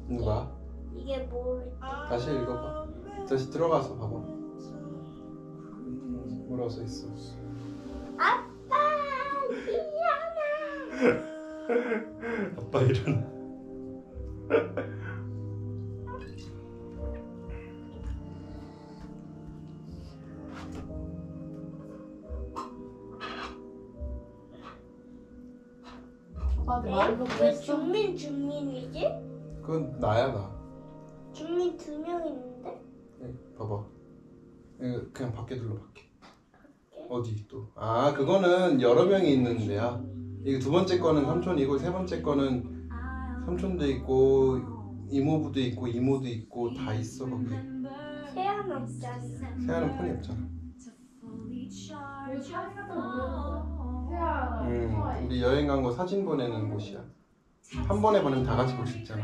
누가? 이게 뭘? 다시 읽어봐. 다시 들어가서 봐봐. 뭐라고 써있어? 아빠 일어나. 아빠 일어나. 아빠한테 말로 왜 보냈어? 준민이지? 그건 나야 나. 준민 2명 있는데? 네, 봐봐. 이거 그냥 밖에 둘러 밖에. 어디 또? 아 그거는 여러 명이 있는 데야. 이거 두 번째 거는 삼촌이고 세 번째 거는 삼촌도 있고 이모부도 있고 이모도 있고 다 있어 거기. 세안 없잖아. 세아는 폰이 없잖아. 왜 사진 같은 거 보내는 거야? 세아 우리 여행 간 거 사진 보내는 곳이야. 한 번에 보내면 다 같이 볼 수 있잖아.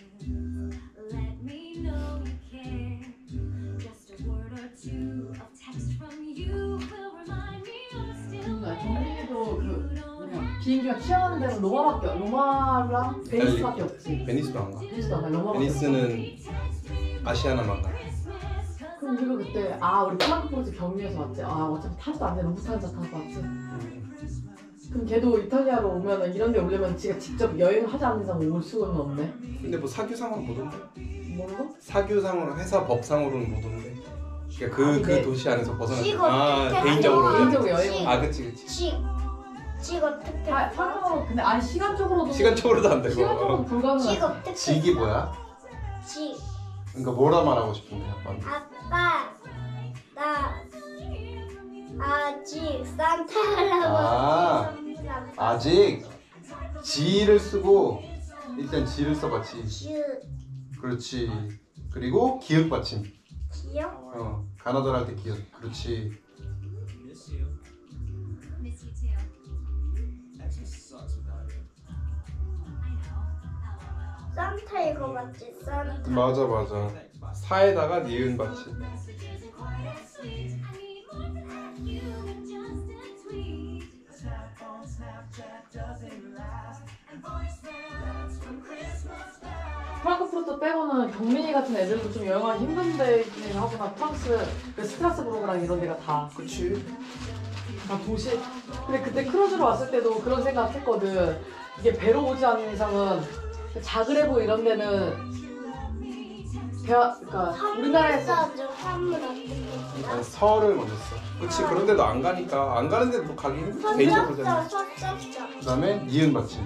정민이도 그 뭐냐 비행기가 취하는 데는 로마랑 베니스밖에 없지. 베니스도 안 가. 베니스도 안 가. 로마밖에 베니스는 아시아나만 가. 그럼 우리가 그때 우리 프랑크푸르트 경유해서 왔지. 어차피 타지도 않는데 루프트한자 타고 왔지. 그럼 걔도 이탈리아로 오면은 이런 데 오려면 지가 직접 여행을 하지 않는 이상 올 수는 없네. 근데 뭐 사규상으로 못 온대. 뭐라고? 사규상으로 회사 법상으로는 못 온대. 그러니까 그 도시 안에서 벗어나지. 직 어떻게 개인적으로. 개인적으로 여행. 그치. 직 어떻게? 상관없어. 근데 시간적으로도 시간적으로도 안 되고. 시간적으로 불가능하지. 직 어떻게? 직이 뭐야? 직. 그러니까 뭐라 말하고 싶은데 아빠는? 아빠 나 아직 산타 할아버지 선물 아직 지를 쓰고 일단 지를 써봐 지. 그렇지. 그리고 기역 받침. 기억? 가나다라 할 때 기역. 그렇지. 산타 이거 맞지? 산타. 맞아. 사에다가 니은 받침. 프랑크푸르트 빼고는 경민이 같은 애들도 좀 여행하기 힘든 데긴 하구나. 프랑스 그 스트라스부르크랑 이런 데가 다 그치. 도시. 근데 그때 크루즈로 왔을 때도 그런 생각했거든. 이게 배로 오지 않는 이상은 자그레브 이런 데는 그러니까 우리나라에서 선물 어떻게? 난 서를 먼저 써. 그치. 그런데도 안 가니까 안 가는데 뭐 가기 힘들어. 개인적으로 되는. 섰었어. 그다음에 니은 받침.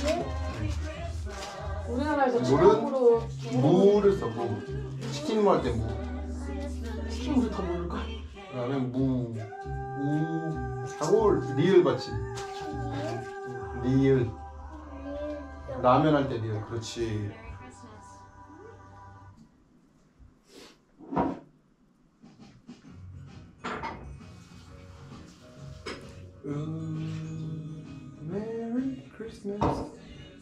우리나라에서 물은 처음으로 무를 써. 무. 치킨 무 할 때 무. 치킨 물을 더 모를걸? 그다음에 무 하고 리을 받침. 리을. 라면 할 때 리을. 그렇지. Merry Christmas.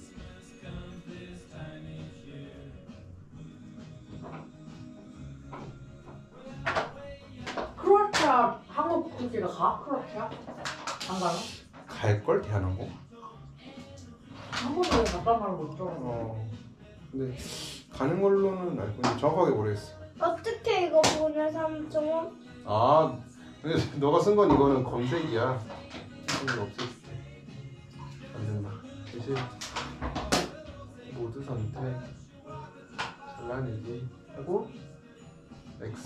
크로아티아 한국 국기가 가? 크로아티아? 안 가나? 갈걸 대한항공? 한 번도 갔단 말을 못 들어. 근데 가는 걸로는 알고 있는데 정확하게 모르겠어. 어떻게 이거 보내 삼촌? 근데 너가 쓴 건 이거는 검색이야. 이거 없애줄게. 안 된다. 대신 모드 선택 잘라내기 하고 X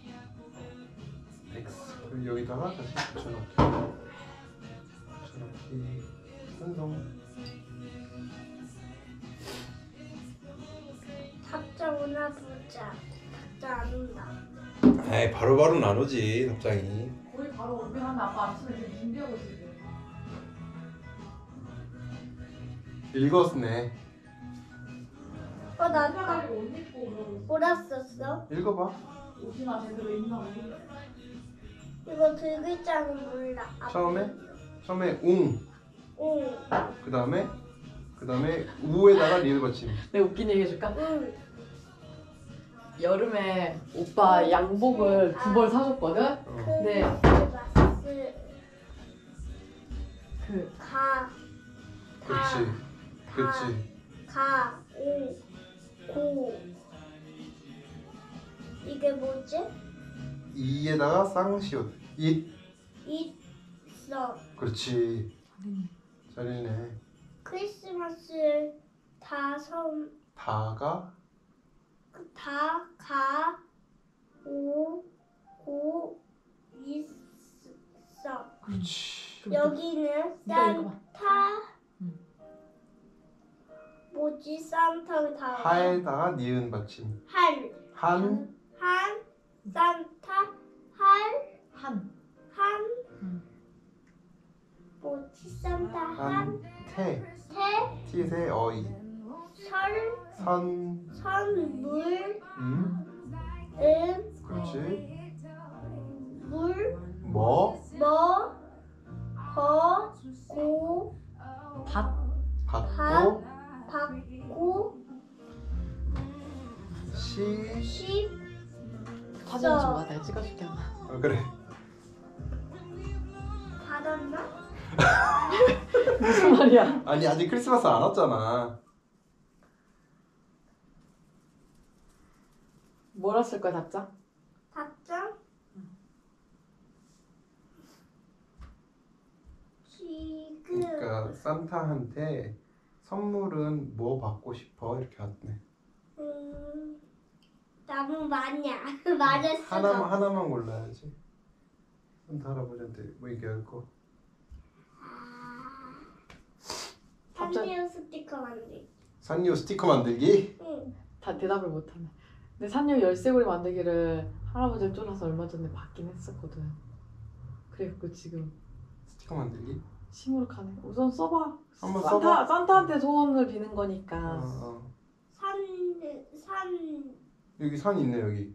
그리고 여기다가 다시 붙여넣기 완성. 답장 오나 보자. 답장 안 온다. 에이 바로바로는 안 오지 답장이. 거의 바로 오긴 한데 아빠 아침에 지금 준비하고 있을 때. 읽었네. 나 아까 해가지고 옷 입고 그러고 뭐라 썼어? 읽어봐. 옷이나 제대로 입나 모르겠어. 이거 글자는 몰라. 처음에 웅. 응. 그 다음에 우에다가 리을 받침. 내가 웃긴 얘기 해줄까? 응. 여름에 오빠 양복을 2벌 사줬거든? 근데 그 그렇지. 오. 고. 이게 뭐지? 이에다가 쌍시옷. 잇. 있어. 그렇지. 잘했네. 크리스마스 다가 고 있어. 그렇지. 여기는 네가 읽어봐. 산타. 응. 뭐지? 산타가 다. 하에다가 니은 받침. 한 산타 한. 뭐지? 산타 테. 티세 어이. 선물 그렇지. 고 받고 받고 시. 사진 좀 봐. 내가 찍어줄게. 그래. 받았나? 무슨 말이야? 아니 아직 크리스마스 안 왔잖아. 뭐라 쓸 거야 답장? 답장? 지금 그러니까 산타한테 선물은 뭐 받고 싶어 이렇게 왔네. 너무 많냐? 말했어. 하나만 골라야지. 산타 할아버지한테 뭐 얘기할 거. 산리오 스티커 만들기. 산리오 스티커 만들기? 응. 다 대답을 못하네. 근데 산요 열쇠고리 만들기를 할아버지를 쫄아서 얼마 전에 받긴 했었거든. 그래갖고 지금 스티커 만들기? 시무룩하네. 우선 써봐. 한번 써봐. 산타한테 소원을 비는 거니까. 산 여기 산 있네 여기.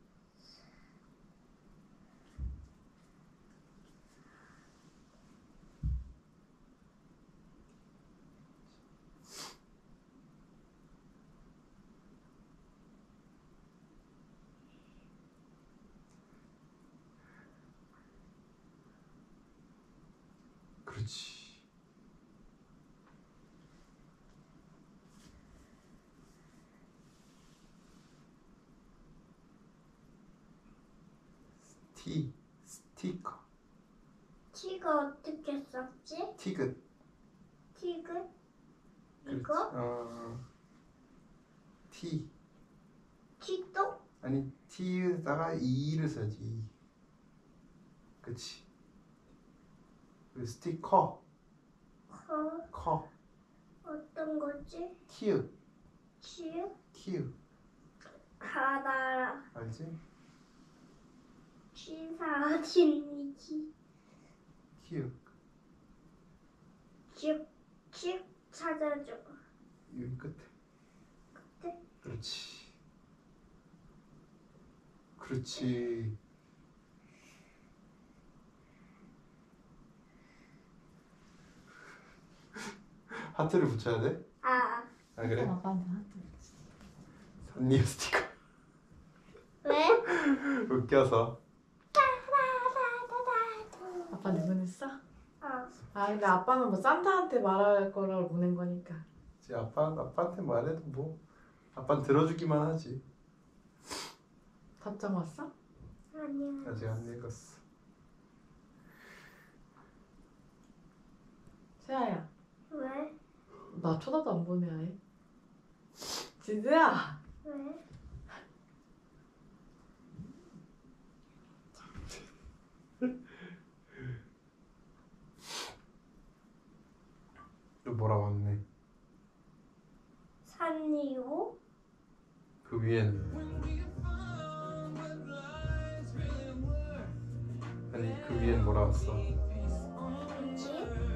그렇지. 스티커. 티가 어떻게 썼지? 티귿. 티그? 그렇지. 이거? 티. 티도? 아니 티에다가 이를 써야지. 그렇지. 그리고 스티커. 커. 어떤 거지? 키읔. 치읓? 가다 알지? 치사진이지. 키읔. 쭉 찾아줘. 여기 끝에. 끝에? 그렇지. 그렇지. 하트를 붙여야 돼? 아, 그래? 아빠한테 하트. 산리오 스티커. 왜? 웃겨서. 아빠한테 보냈어? 어. 아 근데 아빠는 뭐 산타한테 말할 거라고 보낸 거니까. 이제 아빠한테 말해도 뭐 아빠는 들어주기만 하지. 답장 왔어? 아니야. 아직 안 읽었어. 세아야, 왜? 나 쳐다도 안 보네 아예. 지수야. 왜? 또 뭐라고 왔네. 산리오? 그 위에는 아니 그 위에는 뭐라 왔어? 뭐지?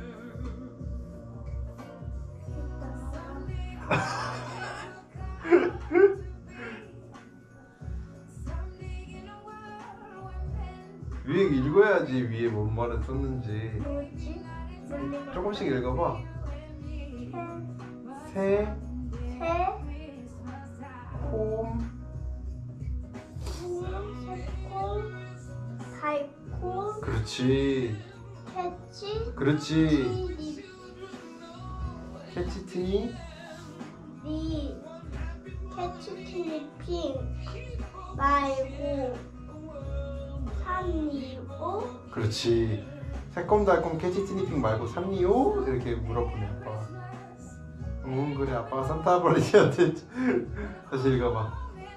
위에 읽어야지 위에 뭔 말을 썼는지. 뭐지? 조금씩 읽어봐. 새, 콤, 새콤, 달콤, 그렇지. 캐치, 그렇지. 티리, 캐치티니, 리, 캐치티니핑 말고 3, 2, 5 그렇지. 새콤달콤 캐치 티니핑 말고 삼리오? 이렇게 물어보네 아빠가. 그래 아빠가 산타 할아버지한테 다시 읽어봐.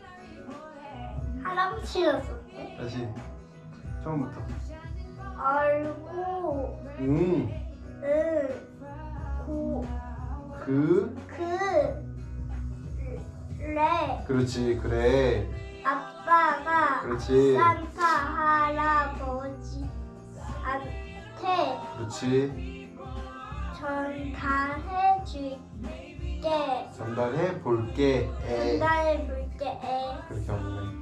할아버지가 썼대. 다시 처음부터. 알고 고 그 그래 그렇지 그래 아빠가 그렇지 산타 할아버지한테 그렇지 전달해 줄게. 전달해 볼게 전달해 볼게. 그렇게 하면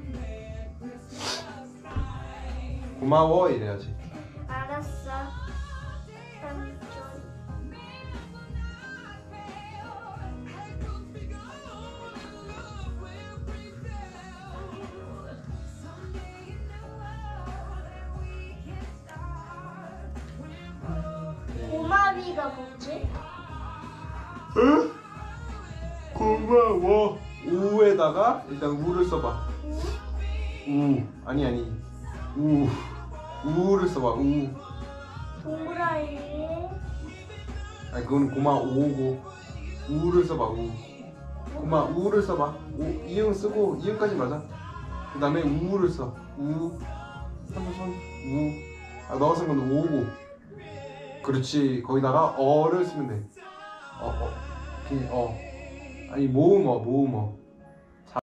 고마워 이래야지. 알았어. 삼촌. 고마비가 뭐지? 응? 고마워. 우에다가 일단 우를 써봐. 우 아니 우를 써봐. 우 동그라미. 아니 그건 고마오고 우를 써봐. 우 고마우를 써봐. 우 이응 쓰고 이응까지 맞아. 그 다음에 우를 써. 우 한번 손 우. 아 너가 쓴 건 오고. 그렇지. 거기다가 어를 쓰면 돼. 아니 모음어.